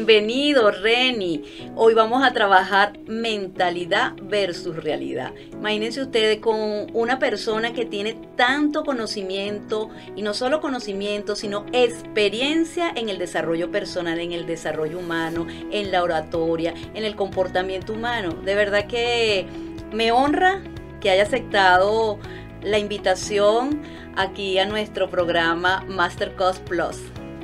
bienvenido, Reni. Hoy vamos a trabajar mentalidad versus realidad. Imagínense ustedes con una persona que tiene tanto conocimiento, y no solo conocimiento, sino experiencia en el desarrollo personal, en el desarrollo humano, en la oratoria, en el comportamiento humano. De verdad que me honra que haya aceptado la invitación aquí a nuestro programa Masterclass Plus.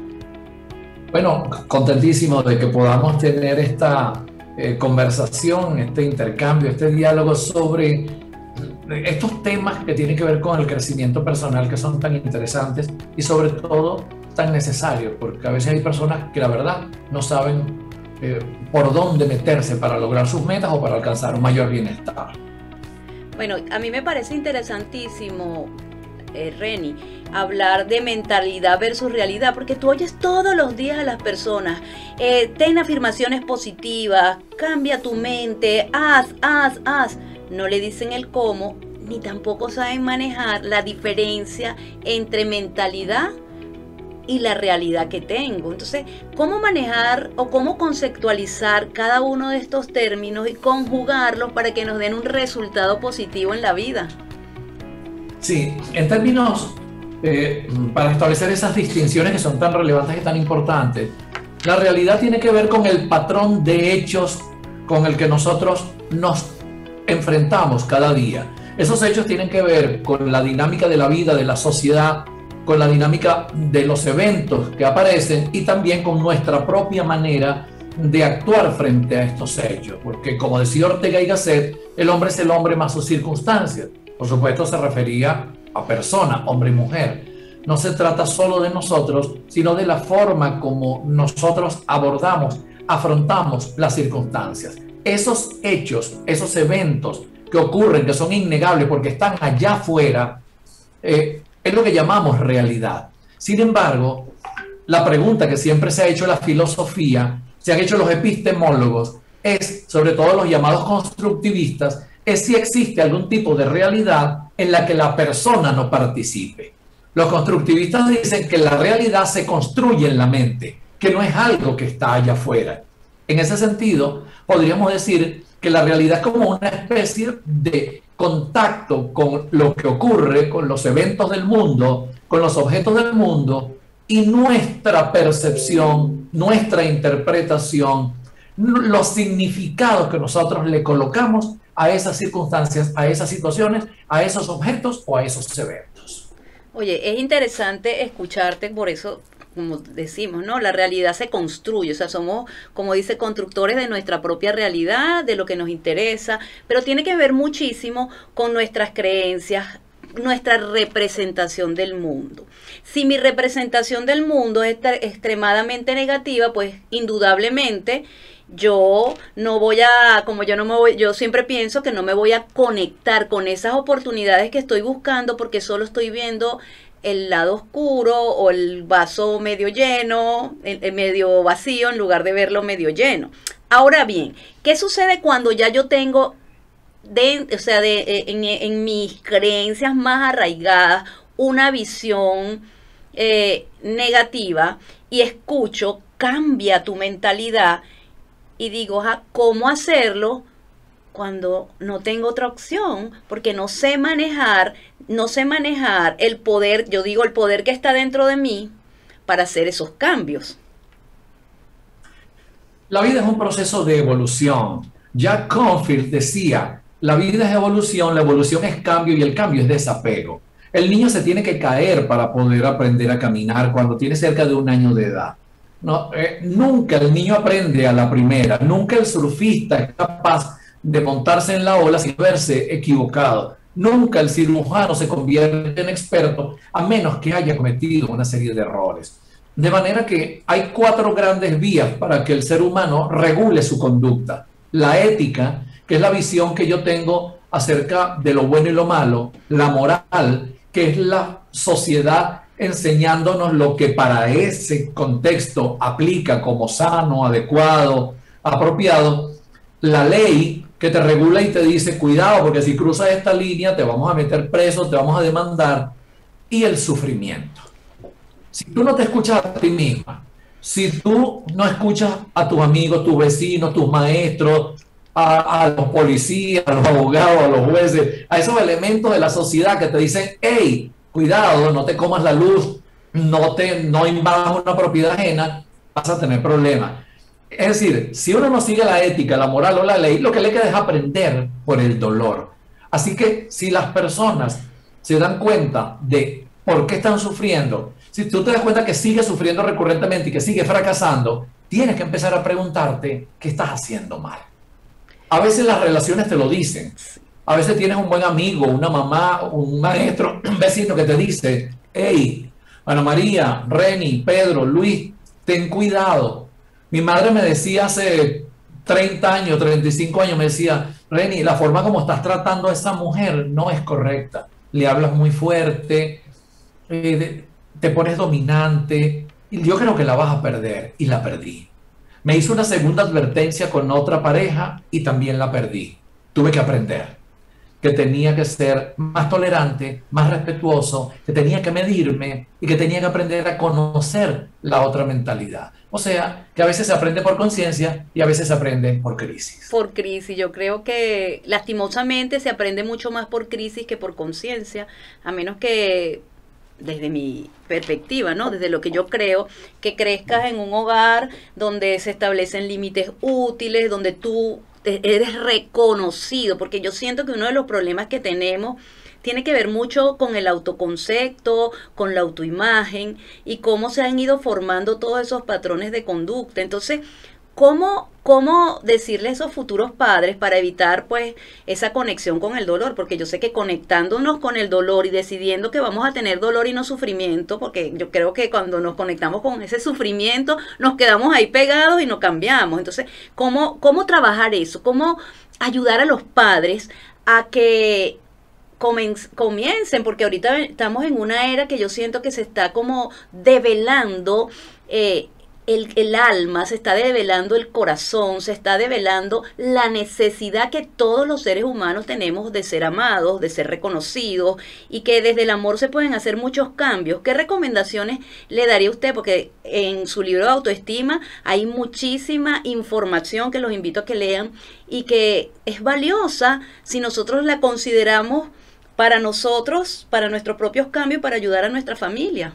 Bueno, contentísimo de que podamos tener esta conversación, este intercambio, este diálogo sobre estos temas que tienen que ver con el crecimiento personal, que son tan interesantes y sobre todo tan necesarios, porque a veces hay personas que la verdad no saben por dónde meterse para lograr sus metas o para alcanzar un mayor bienestar. Bueno, a mí me parece interesantísimo, Reni, hablar de mentalidad versus realidad, porque tú oyes todos los días a las personas, ten afirmaciones positivas, cambia tu mente, haz. No le dicen el cómo, ni tampoco saben manejar la diferencia entre mentalidad y la realidad que tengo. Entonces, ¿cómo manejar o cómo conceptualizar cada uno de estos términos y conjugarlos para que nos den un resultado positivo en la vida? Sí, en términos, para establecer esas distinciones que son tan relevantes y tan importantes, la realidad tiene que ver con el patrón de hechos con el que nosotros nos enfrentamos cada día. Esos hechos tienen que ver con la dinámica de la vida, de la sociedad, con la dinámica de los eventos que aparecen y también con nuestra propia manera de actuar frente a estos hechos. Porque, como decía Ortega y Gasset, el hombre es el hombre más sus circunstancias. Por supuesto, se refería a persona, hombre y mujer. No se trata solo de nosotros, sino de la forma como nosotros abordamos, afrontamos las circunstancias. Esos hechos, esos eventos que ocurren, que son innegables porque están allá afuera, es lo que llamamos realidad. Sin embargo, la pregunta que siempre se ha hecho la filosofía, se han hecho los epistemólogos, es, sobre todo los llamados constructivistas, es si existe algún tipo de realidad en la que la persona no participe. Los constructivistas dicen que la realidad se construye en la mente, que no es algo que está allá afuera. En ese sentido, podríamos decir que la realidad es como una especie de contacto con lo que ocurre, con los eventos del mundo, con los objetos del mundo, y nuestra percepción, nuestra interpretación, los significados que nosotros le colocamos a esas circunstancias, a esas situaciones, a esos objetos o a esos eventos. Oye, es interesante escucharte, por eso, como decimos, ¿no? La realidad se construye, o sea, somos, como dice, constructores de nuestra propia realidad, de lo que nos interesa, pero tiene que ver muchísimo con nuestras creencias, nuestra representación del mundo. Si mi representación del mundo es extremadamente negativa, pues indudablemente yo no voy a, como yo no me voy, yo siempre pienso que no me voy a conectar con esas oportunidades que estoy buscando porque solo estoy viendo el lado oscuro o el vaso medio lleno, el medio vacío en lugar de verlo medio lleno. Ahora bien, ¿qué sucede cuando ya yo tengo en mis creencias más arraigadas una visión negativa y escucho, cambia tu mentalidad? Y digo, ¿cómo hacerlo cuando no tengo otra opción? Porque no sé manejar el poder, yo digo el poder que está dentro de mí para hacer esos cambios. La vida es un proceso de evolución. Jack Canfield decía, la vida es evolución, la evolución es cambio y el cambio es desapego. El niño se tiene que caer para poder aprender a caminar cuando tiene cerca de 1 año de edad. No, nunca el niño aprende a la primera, nunca el surfista es capaz de montarse en la ola sin verse equivocado, nunca el cirujano se convierte en experto a menos que haya cometido una serie de errores. De manera que hay 4 grandes vías para que el ser humano regule su conducta. La ética, que es la visión que yo tengo acerca de lo bueno y lo malo. La moral, que es la sociedad enseñándonos lo que para ese contexto aplica como sano, adecuado, apropiado. La ley, que te regula y te dice, cuidado, porque si cruzas esta línea te vamos a meter preso, te vamos a demandar. Y el sufrimiento. Si tú no te escuchas a ti misma, Si tú no escuchas a tus amigos, tus vecinos, tus maestros, a los policías, a los abogados, a los jueces, a esos elementos de la sociedad que te dicen, hey, cuidado, no te comas la luz, no invadas una propiedad ajena, vas a tener problemas. Es decir, si uno no sigue la ética, la moral o la ley, lo que le queda es aprender por el dolor. Así que si las personas se dan cuenta de por qué están sufriendo, si tú te das cuenta que sigues sufriendo recurrentemente y que sigues fracasando, tienes que empezar a preguntarte qué estás haciendo mal. A veces las relaciones te lo dicen. A veces tienes un buen amigo, una mamá, un maestro, un vecino que te dice, hey, Ana María, Reni, Pedro, Luis, ten cuidado. Mi madre me decía hace 30 años, 35 años, me decía, Reni, la forma como estás tratando a esa mujer no es correcta. Le hablas muy fuerte, te pones dominante, y yo creo que la vas a perder, y la perdí. Me hizo una segunda advertencia con otra pareja y también la perdí. Tuve que aprender que tenía que ser más tolerante, más respetuoso, que tenía que medirme y que tenía que aprender a conocer la otra mentalidad. O sea, que a veces se aprende por conciencia y a veces se aprende por crisis. Por crisis, yo creo que lastimosamente se aprende mucho más por crisis que por conciencia, a menos que desde mi perspectiva, ¿no? Desde lo que yo creo, que crezcas en un hogar donde se establecen límites útiles, donde tú eres reconocido, porque yo siento que uno de los problemas que tenemos tiene que ver mucho con el autoconcepto, con la autoimagen y cómo se han ido formando todos esos patrones de conducta. Entonces, ¿cómo decirle a esos futuros padres para evitar pues esa conexión con el dolor? Porque yo sé que conectándonos con el dolor y decidiendo que vamos a tener dolor y no sufrimiento, porque yo creo que cuando nos conectamos con ese sufrimiento nos quedamos ahí pegados y no cambiamos. Entonces, ¿cómo trabajar eso? ¿Cómo ayudar a los padres a que comiencen? Porque ahorita estamos en una era que yo siento que se está como develando el alma, se está develando el corazón, se está develando la necesidad que todos los seres humanos tenemos de ser amados, de ser reconocidos, y que desde el amor se pueden hacer muchos cambios. ¿Qué recomendaciones le daría usted? Porque en su libro de autoestima hay muchísima información que los invito a que lean y que es valiosa si nosotros la consideramos para nosotros, para nuestros propios cambios, para ayudar a nuestra familia.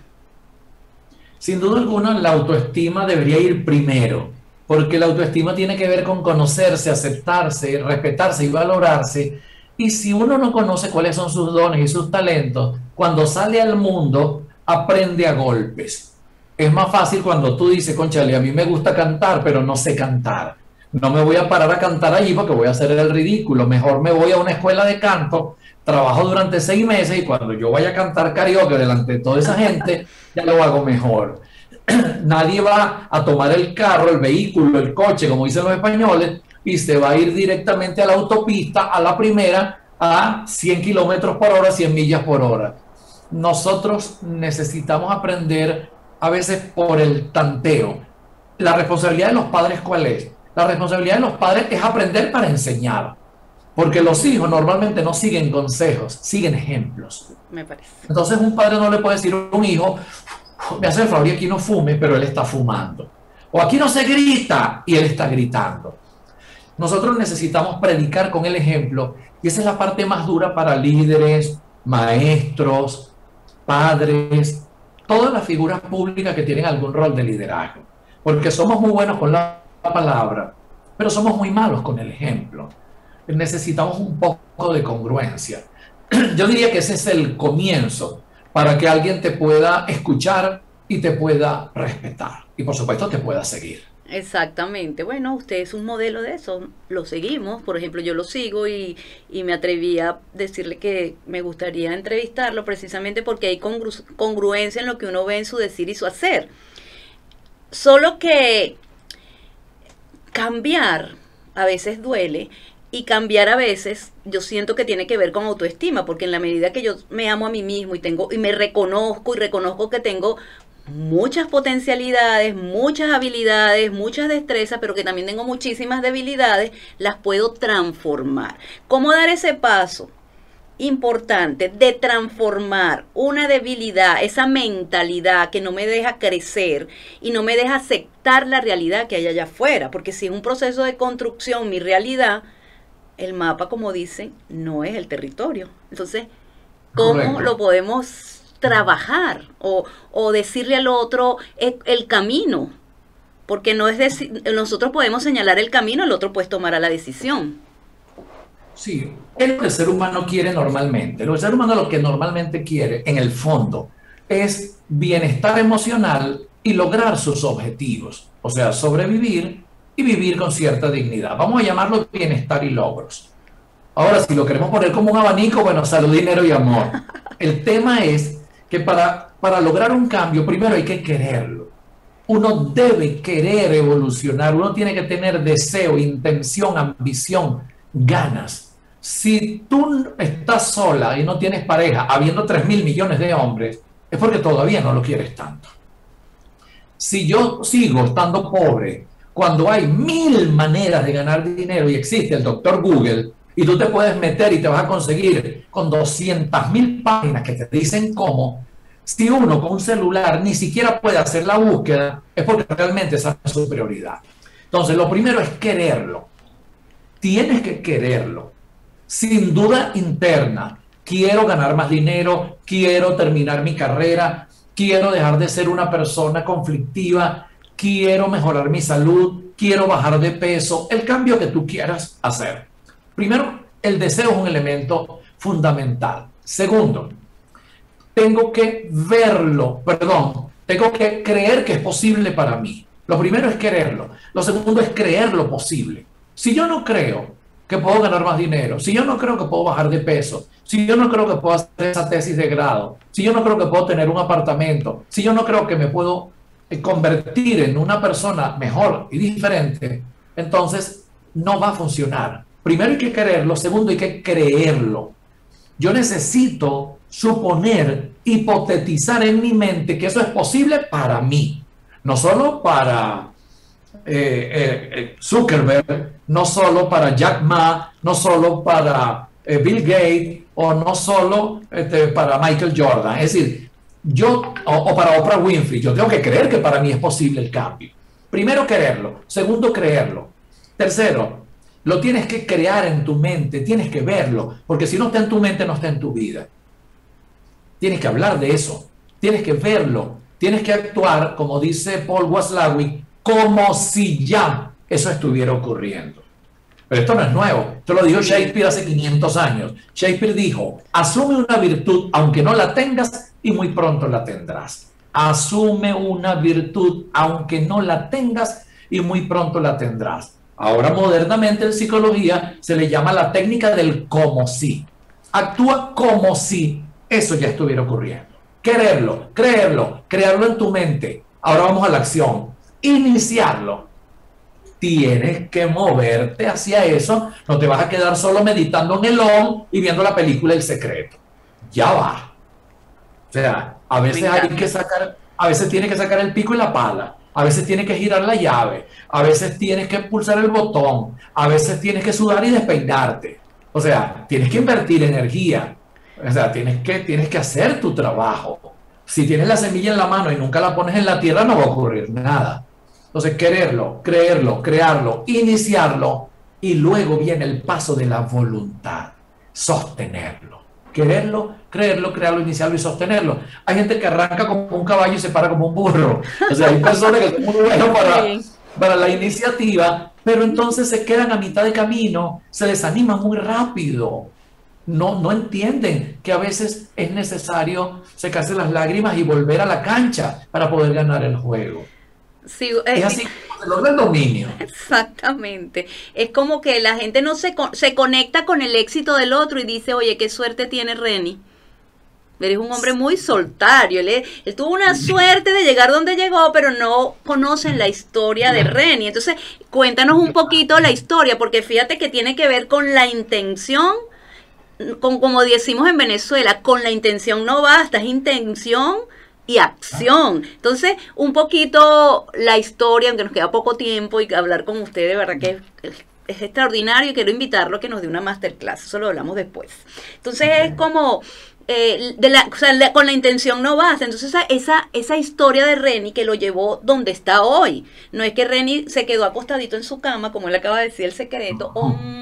Sin duda alguna, la autoestima debería ir primero, porque la autoestima tiene que ver con conocerse, aceptarse, respetarse y valorarse. Y si uno no conoce cuáles son sus dones y sus talentos, cuando sale al mundo, aprende a golpes. Es más fácil cuando tú dices, cónchale, a mí me gusta cantar, pero no sé cantar. No me voy a parar a cantar allí porque voy a hacer el ridículo. Mejor me voy a una escuela de canto, trabajo durante 6 meses y cuando yo vaya a cantar karaoke delante de toda esa gente, ya lo hago mejor. Nadie va a tomar el carro, el vehículo, el coche, como dicen los españoles, y se va a ir directamente a la autopista, a la primera, a 100 kilómetros por hora, 100 millas por hora. Nosotros necesitamos aprender a veces por el tanteo. La responsabilidad de los padres, ¿cuál es? La responsabilidad de los padres es aprender para enseñar. Porque los hijos normalmente no siguen consejos, siguen ejemplos. Me parece. Entonces un padre no le puede decir a un hijo, me hace el favor y aquí no fume, pero él está fumando. O aquí no se grita y él está gritando. Nosotros necesitamos predicar con el ejemplo y esa es la parte más dura para líderes, maestros, padres, todas las figuras públicas que tienen algún rol de liderazgo. Porque somos muy buenos con la palabra, pero somos muy malos con el ejemplo. Necesitamos un poco de congruencia. Yo diría que ese es el comienzo para que alguien te pueda escuchar y te pueda respetar. Y por supuesto te pueda seguir. Exactamente. Bueno, usted es un modelo de eso. Lo seguimos. Por ejemplo, yo lo sigo y me atreví a decirle que me gustaría entrevistarlo precisamente porque hay congruencia en lo que uno ve en su decir y su hacer. Solo que cambiar a veces duele. Y cambiar a veces, yo siento que tiene que ver con autoestima, porque en la medida que yo me amo a mí mismo y me reconozco y reconozco que tengo muchas potencialidades, muchas habilidades, muchas destrezas, pero que también tengo muchísimas debilidades, las puedo transformar. ¿Cómo dar ese paso? importante de transformar una debilidad, esa mentalidad que no me deja crecer y no me deja aceptar la realidad que hay allá afuera, porque si es un proceso de construcción, mi realidad, el mapa, como dicen, no es el territorio. Entonces, ¿cómo Correcto. lo podemos trabajar o decirle al otro el camino? Porque no es decir, nosotros podemos señalar el camino, el otro pues tomará la decisión. Sí, es lo que el ser humano quiere normalmente. El ser humano lo que normalmente quiere, en el fondo, es bienestar emocional y lograr sus objetivos. O sea, sobrevivir y vivir con cierta dignidad. Vamos a llamarlo bienestar y logros. Ahora, si lo queremos poner como un abanico, bueno, salud, dinero y amor. El tema es que para lograr un cambio, primero hay que quererlo. Uno debe querer evolucionar, uno tiene que tener deseo, intención, ambición, ganas. Si tú estás sola y no tienes pareja, habiendo 3.000 millones de hombres, es porque todavía no lo quieres tanto. Si yo sigo estando pobre, cuando hay 1.000 maneras de ganar dinero y existe el doctor Google, y tú te puedes meter y te vas a conseguir con 200.000 páginas que te dicen cómo, si uno con un celular ni siquiera puede hacer la búsqueda, es porque realmente esa es su prioridad. Entonces, lo primero es quererlo. Tienes que quererlo. Sin duda interna. Quiero ganar más dinero, quiero terminar mi carrera, quiero dejar de ser una persona conflictiva, quiero mejorar mi salud, quiero bajar de peso, el cambio que tú quieras hacer. Primero, el deseo es un elemento fundamental. Segundo, tengo que tengo que creer que es posible para mí. Lo primero es quererlo. Lo segundo es creer lo posible. Si yo no creo que puedo ganar más dinero, si yo no creo que puedo bajar de peso, si yo no creo que puedo hacer esa tesis de grado, si yo no creo que puedo tener un apartamento, si yo no creo que me puedo convertir en una persona mejor y diferente, entonces no va a funcionar. Primero hay que quererlo, segundo hay que creerlo. Yo necesito suponer, hipotetizar en mi mente que eso es posible para mí, no solo para Zuckerberg, no solo para Jack Ma, no solo para Bill Gates o no solo para Michael Jordan. Es decir, o para Oprah Winfrey, yo tengo que creer que para mí es posible el cambio. Primero quererlo, segundo creerlo, tercero, lo tienes que crear en tu mente, tienes que verlo, porque si no está en tu mente, no está en tu vida. Tienes que hablar de eso, tienes que verlo, tienes que actuar, como dice Paul Watzlawick, como si ya eso estuviera ocurriendo. Pero esto no es nuevo, esto lo dijo Shakespeare hace 500 años. Shakespeare dijo, asume una virtud aunque no la tengas y muy pronto la tendrás. Asume una virtud aunque no la tengas y muy pronto la tendrás. Ahora modernamente en psicología se le llama la técnica del como si. Actúa como si eso ya estuviera ocurriendo. Quererlo, creerlo, crearlo en tu mente. Ahora vamos a la acción. Iniciarlo. Tienes que moverte hacia eso. No te vas a quedar solo meditando en el OM y viendo la película El Secreto. Ya va. O sea, a veces hay que sacar, a veces tienes que sacar el pico y la pala. A veces tienes que girar la llave, a veces tienes que pulsar el botón, a veces tienes que sudar y despeinarte. O sea, tienes que invertir energía, o sea, tienes que hacer tu trabajo. Si tienes la semilla en la mano y nunca la pones en la tierra, no va a ocurrir nada. Entonces, quererlo, creerlo, crearlo, iniciarlo, y luego viene el paso de la voluntad, sostenerlo. Quererlo, creerlo, crearlo, iniciarlo y sostenerlo. Hay gente que arranca como un caballo y se para como un burro. O sea, hay personas que son muy buenas para la iniciativa, pero entonces se quedan a mitad de camino, se desaniman muy rápido. No entienden que a veces es necesario secarse las lágrimas y volver a la cancha para poder ganar el juego. Sí, es así como se logra el dominio. Exactamente. Es como que la gente no se conecta con el éxito del otro y dice, oye, qué suerte tiene Reni. Eres un hombre muy soltario. Él tuvo una suerte de llegar donde llegó, pero no conocen la historia de Reni. Entonces, cuéntanos un poquito la historia, porque fíjate que tiene que ver con la intención, como decimos en Venezuela, con la intención no basta, es intención y acción. Entonces, un poquito la historia, aunque nos queda poco tiempo y hablar con usted, de verdad que es extraordinario y quiero invitarlo a que nos dé una masterclass, eso lo hablamos después. Entonces es como, con la intención no basta. Entonces esa historia de Reni que lo llevó donde está hoy, no es que Reni se quedó acostadito en su cama, como él acaba de decir el secreto,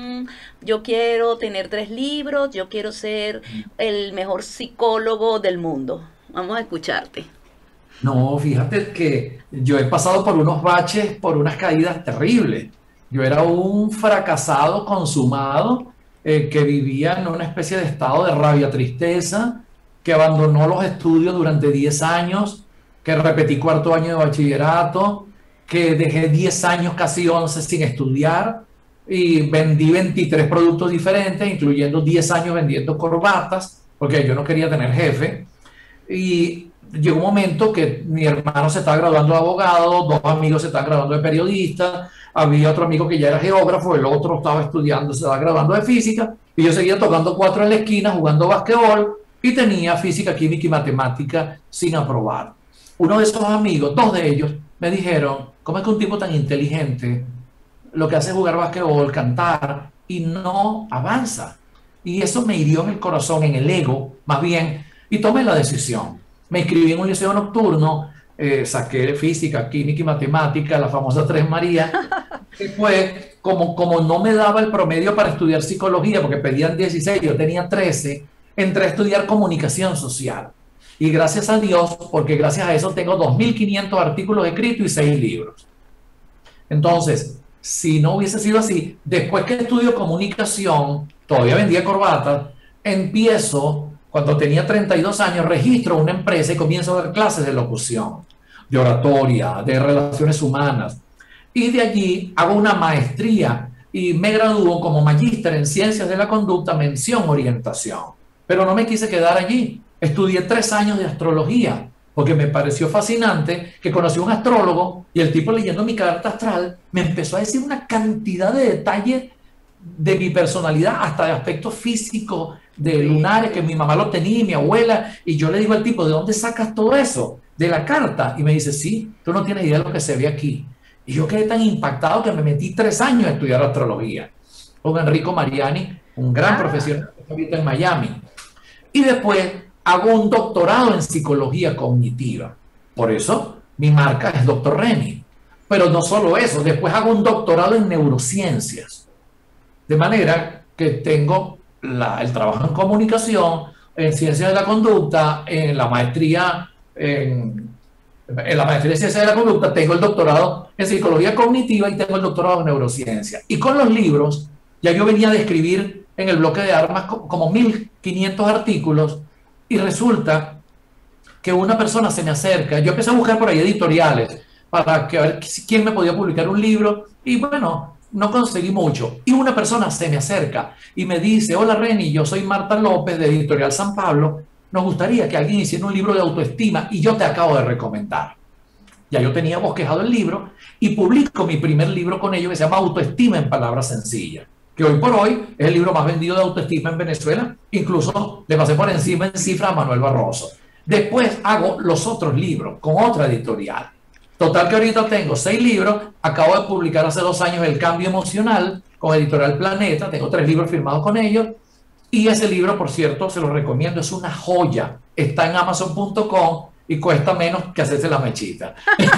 yo quiero tener 3 libros, yo quiero ser el mejor psicólogo del mundo. Vamos a escucharte. No, fíjate que yo he pasado por unos baches, por unas caídas terribles. Yo era un fracasado consumado que vivía en una especie de estado de rabia, tristeza, que abandonó los estudios durante 10 años, que repetí 4º año de bachillerato, que dejé 10 años, casi 11, sin estudiar y vendí 23 productos diferentes, incluyendo 10 años vendiendo corbatas, porque yo no quería tener jefe. Y llegó un momento que mi hermano se estaba graduando de abogado, 2 amigos se estaban graduando de periodista, había otro amigo que ya era geógrafo, el otro estaba estudiando, se estaba graduando de física, y yo seguía tocando 4 en la esquina, jugando basquetbol, y tenía física, química y matemática sin aprobar. Uno de esos amigos, 2 de ellos, me dijeron, ¿cómo es que un tipo tan inteligente lo que hace es jugar basquetbol, cantar, y no avanza? Y eso me hirió en el corazón, en el ego, más bien, y tomé la decisión. Me inscribí en un liceo nocturno, saqué física, química y matemática, la famosa 3 Marías. Después, como no me daba el promedio para estudiar psicología, porque pedían 16, yo tenía 13, entré a estudiar comunicación social. Y gracias a Dios, porque gracias a eso tengo 2.500 artículos escritos y 6 libros. Entonces, si no hubiese sido así, después que estudio comunicación, todavía vendía corbatas, empiezo, cuando tenía 32 años, registro una empresa y comienzo a dar clases de locución, de oratoria, de relaciones humanas. Y de allí hago una maestría y me gradúo como magíster en ciencias de la conducta, mención orientación. Pero no me quise quedar allí. Estudié 3 años de astrología, porque me pareció fascinante que conocí a un astrólogo y el tipo, leyendo mi carta astral, me empezó a decir una cantidad de detalles de mi personalidad, hasta de aspectos físicos, de lunares, que mi mamá lo tenía y mi abuela, y yo le digo al tipo, ¿de dónde sacas todo eso? De la carta. Y me dice, sí, tú no tienes idea de lo que se ve aquí. Y yo quedé tan impactado que me metí 3 años a estudiar astrología con Enrico Mariani, un gran profesional que está ahorita en Miami. Y después hago un doctorado en psicología cognitiva. Por eso mi marca es Dr. Reni. Pero no solo eso, después hago un doctorado en neurociencias. De manera que tengo el trabajo en comunicación, en ciencias de la conducta, en la maestría en la maestría en ciencias de la conducta, tengo el doctorado en psicología cognitiva y tengo el doctorado en neurociencia. Y con los libros, ya yo venía de escribir en el bloque de armas como 1.500 artículos, y resulta que una persona se me acerca. Yo empecé a buscar por ahí editoriales para que, a ver quién me podía publicar un libro, y bueno, no conseguí mucho. Y una persona se me acerca y me dice, hola Reni, yo soy Marta López de Editorial San Pablo, nos gustaría que alguien hiciera un libro de autoestima y yo te acabo de recomendar. Ya yo tenía bosquejado el libro y publico mi primer libro con ellos, que se llama Autoestima en Palabras Sencillas, que hoy por hoy es el libro más vendido de autoestima en Venezuela. Incluso le pasé por encima en cifra a Manuel Barroso. Después hago los otros libros con otra editorial. Total que ahorita tengo 6 libros. Acabo de publicar hace 2 años El Cambio Emocional con Editorial Planeta. Tengo 3 libros firmados con ellos. Y ese libro, por cierto, se lo recomiendo, es una joya. Está en Amazon.com y cuesta menos que hacerse la mechita.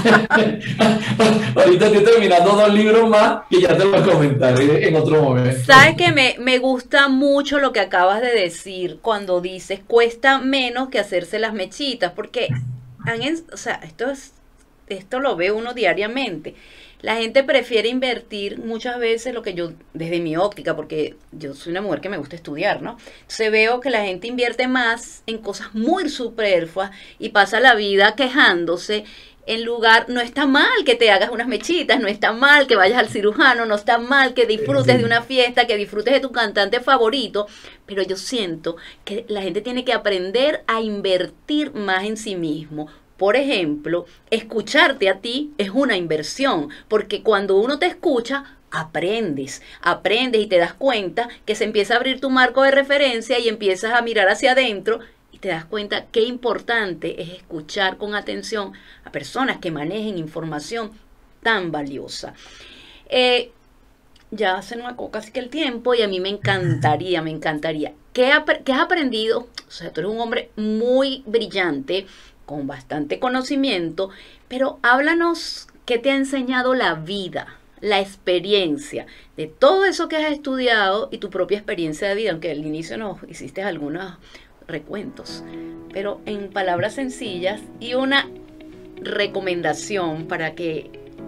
Ahorita estoy terminando 2 libros más y ya te lo comentaré en otro momento. Sabes que me gusta mucho lo que acabas de decir cuando dices cuesta menos que hacerse las mechitas, porque o sea, esto lo ve uno diariamente. La gente prefiere invertir muchas veces lo que yo, desde mi óptica, porque yo soy una mujer que me gusta estudiar, ¿no? Entonces veo que la gente invierte más en cosas muy superfluas y pasa la vida quejándose. En lugar, no está mal que te hagas unas mechitas, no está mal que vayas al cirujano, no está mal que disfrutes de una fiesta, que disfrutes de tu cantante favorito, pero yo siento que la gente tiene que aprender a invertir más en sí mismo. Por ejemplo, escucharte a ti es una inversión, porque cuando uno te escucha, aprendes y te das cuenta que se empieza a abrir tu marco de referencia y empiezas a mirar hacia adentro y te das cuenta qué importante es escuchar con atención a personas que manejen información tan valiosa. ya se nos acabó casi que el tiempo y a mí me encantaría, me encantaría. ¿Qué has aprendido? O sea, tú eres un hombre muy brillante, con bastante conocimiento, pero háblanos qué te ha enseñado la vida, la experiencia de todo eso que has estudiado y tu propia experiencia de vida, aunque al inicio nos hiciste algunos recuentos, pero en palabras sencillas y una recomendación para que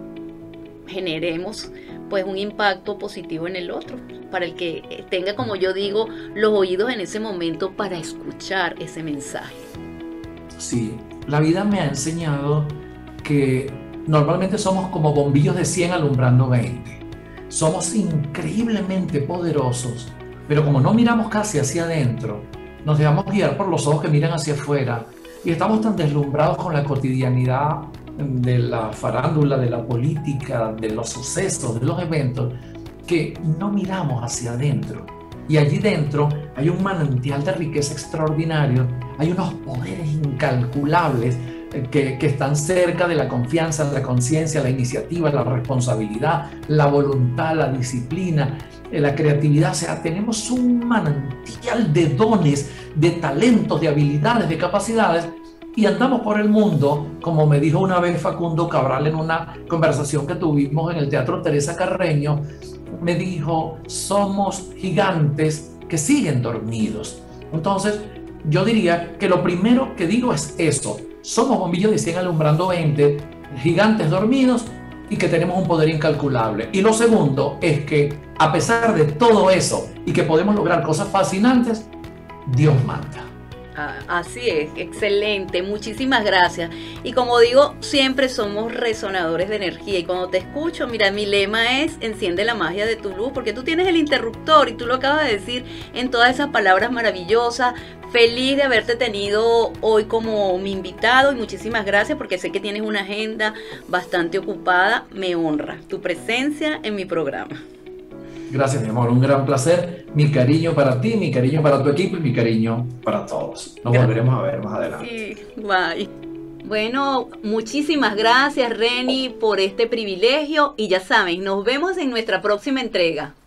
generemos pues un impacto positivo en el otro, para el que tenga, como yo digo, los oídos en ese momento para escuchar ese mensaje. Sí, la vida me ha enseñado que normalmente somos como bombillos de 100 alumbrando 20. Somos increíblemente poderosos, pero como no miramos casi hacia adentro, nos dejamos guiar por los ojos que miran hacia afuera y estamos tan deslumbrados con la cotidianidad de la farándula, de la política, de los sucesos, de los eventos, que no miramos hacia adentro. Y allí dentro hay un manantial de riqueza extraordinario, hay unos poderes incalculables que están cerca de la confianza, la conciencia, la iniciativa, la responsabilidad, la voluntad, la disciplina, la creatividad. O sea, tenemos un manantial de dones, de talentos, de habilidades, de capacidades, y andamos por el mundo, como me dijo una vez Facundo Cabral en una conversación que tuvimos en el Teatro Teresa Carreño. Me dijo, somos gigantes que siguen dormidos. Entonces, yo diría que lo primero que digo es eso. Somos bombillos de 100 alumbrando 20, gigantes dormidos y que tenemos un poder incalculable. Y lo segundo es que, a pesar de todo eso y que podemos lograr cosas fascinantes, Dios manda. Así es, excelente, muchísimas gracias. Y como digo, siempre somos resonadores de energía. Y cuando te escucho, mira, mi lema es enciende la magia de tu luz, porque tú tienes el interruptor y tú lo acabas de decir en todas esas palabras maravillosas. Feliz de haberte tenido hoy como mi invitado y muchísimas gracias porque sé que tienes una agenda bastante ocupada. Me honra tu presencia en mi programa. Gracias, mi amor, un gran placer. Mi cariño para ti, mi cariño para tu equipo y mi cariño para todos. Nos volveremos a ver más adelante. Sí, bye. Bueno, muchísimas gracias, Reni, por este privilegio y ya saben, nos vemos en nuestra próxima entrega.